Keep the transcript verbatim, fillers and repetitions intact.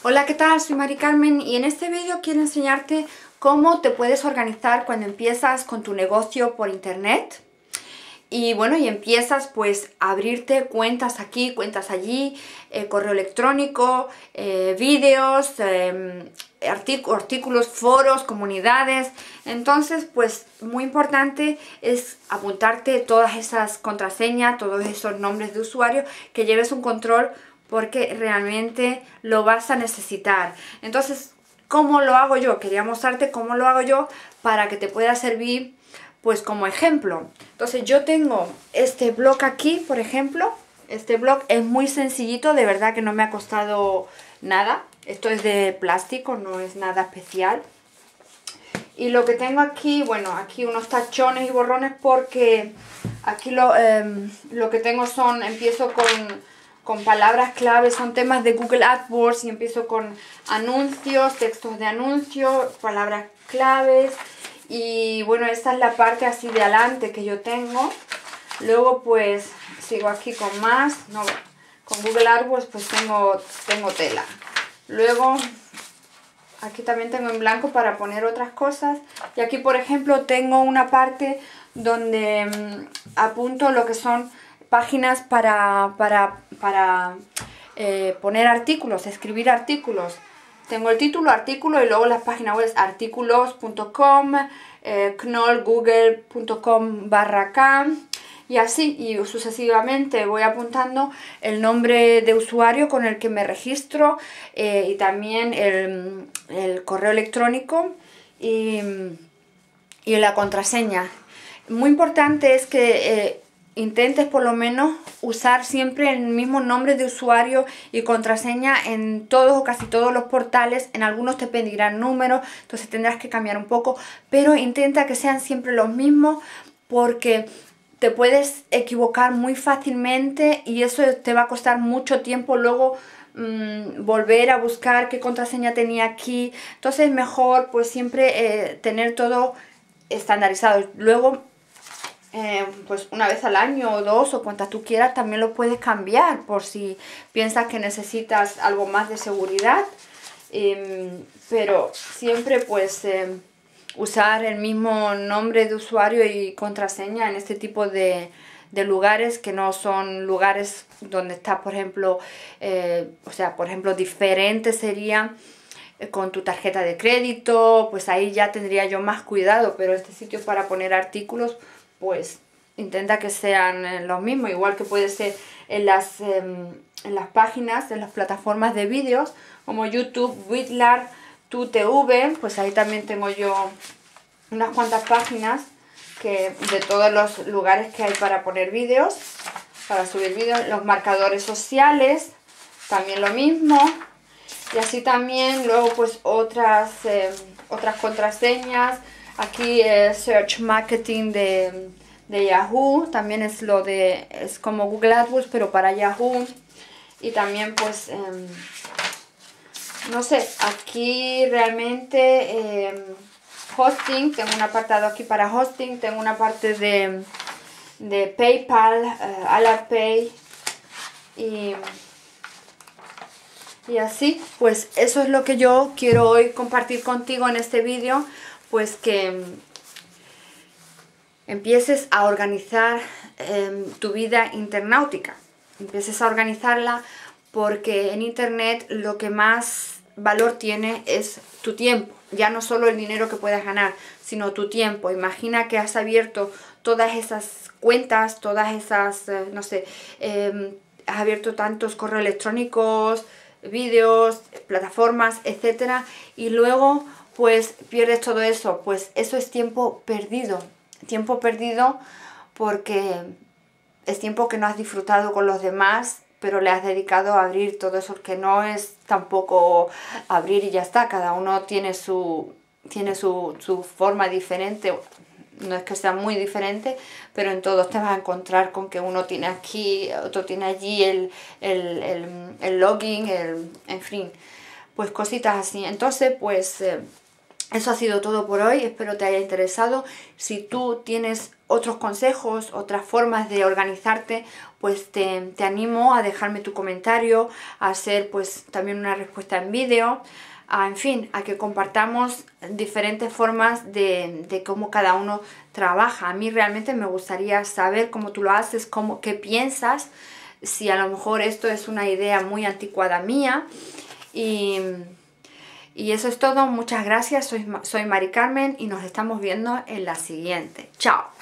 Hola, ¿qué tal? Soy Mari Carmen y en este vídeo quiero enseñarte cómo te puedes organizar cuando empiezas con tu negocio por internet. Y bueno, y empiezas pues a abrirte cuentas aquí, cuentas allí, eh, correo electrónico, eh, vídeos, eh, artículos, foros, comunidades. Entonces pues muy importante es apuntarte todas esas contraseñas, todos esos nombres de usuario, que lleves un control porque realmente lo vas a necesitar. Entonces, ¿cómo lo hago yo? Quería mostrarte cómo lo hago yo para que te pueda servir pues como ejemplo. Entonces yo tengo este blog aquí, por ejemplo. Este blog es muy sencillito, de verdad que no me ha costado nada. Esto es de plástico, no es nada especial. Y lo que tengo aquí, bueno, aquí unos tachones y borrones porque aquí lo, eh, lo que tengo son, empiezo con, con palabras clave, son temas de Google AdWords y empiezo con anuncios, textos de anuncios, palabras claves. Y bueno, esta es la parte así de adelante que yo tengo. Luego pues sigo aquí con más, no, con Google AdWords pues tengo, tengo tela. Luego aquí también tengo en blanco para poner otras cosas. Y aquí por ejemplo tengo una parte donde mmm, apunto lo que son páginas para, para, para eh, poner artículos, escribir artículos. Tengo el título, artículo y luego las páginas web artículos punto com, eh, knoll google punto com barra k y así y sucesivamente voy apuntando el nombre de usuario con el que me registro eh, y también el, el correo electrónico y, y la contraseña. Muy importante es que eh, intentes por lo menos usar siempre el mismo nombre de usuario y contraseña en todos o casi todos los portales. En algunos te pedirán números, entonces tendrás que cambiar un poco, pero intenta que sean siempre los mismos porque te puedes equivocar muy fácilmente y eso te va a costar mucho tiempo luego mmm, volver a buscar qué contraseña tenía aquí. Entonces es mejor pues siempre eh, tener todo estandarizado. Luego Eh, pues una vez al año o dos o cuantas tú quieras también lo puedes cambiar por si piensas que necesitas algo más de seguridad, eh, pero siempre pues eh, usar el mismo nombre de usuario y contraseña en este tipo de, de lugares que no son lugares donde está por ejemplo eh, o sea por ejemplo diferente sería con tu tarjeta de crédito, pues ahí ya tendría yo más cuidado, pero este sitio para poner artículos pues intenta que sean los mismos, igual que puede ser en las, eh, en las páginas, en las plataformas de vídeos como YouTube, Vidlar, TuTV, pues ahí también tengo yo unas cuantas páginas que, de todos los lugares que hay para poner vídeos, para subir vídeos, los marcadores sociales, también lo mismo, y así también luego pues otras, eh, otras contraseñas. Aquí eh, Search Marketing de, de Yahoo, también es lo de, es como Google AdWords pero para Yahoo. Y también pues, eh, no sé, aquí realmente eh, hosting, tengo un apartado aquí para hosting, tengo una parte de, de PayPal, eh, Alipay y... Y así, pues eso es lo que yo quiero hoy compartir contigo en este vídeo, pues que empieces a organizar eh, tu vida internautica, empieces a organizarla porque en internet lo que más valor tiene es tu tiempo, ya no solo el dinero que puedas ganar, sino tu tiempo. Imagina que has abierto todas esas cuentas, todas esas, eh, no sé, eh, has abierto tantos correos electrónicos, vídeos, plataformas, etcétera, y luego pues pierdes todo eso, pues eso es tiempo perdido, tiempo perdido porque es tiempo que no has disfrutado con los demás, pero le has dedicado a abrir todo eso, que no es tampoco abrir y ya está, cada uno tiene su, tiene su, su forma diferente. No es que sea muy diferente, pero en todos te vas a encontrar con que uno tiene aquí, otro tiene allí el, el, el, el login, el, en fin, pues cositas así. Entonces, pues eh, eso ha sido todo por hoy, espero te haya interesado. Si tú tienes otros consejos, otras formas de organizarte, pues te, te animo a dejarme tu comentario, a hacer pues también una respuesta en vídeo, a, en fin, a que compartamos diferentes formas de, de cómo cada uno trabaja. A mí realmente me gustaría saber cómo tú lo haces, cómo, qué piensas, si a lo mejor esto es una idea muy anticuada mía. Y, y eso es todo. Muchas gracias. Soy, soy Mari Carmen y nos estamos viendo en la siguiente. Chao.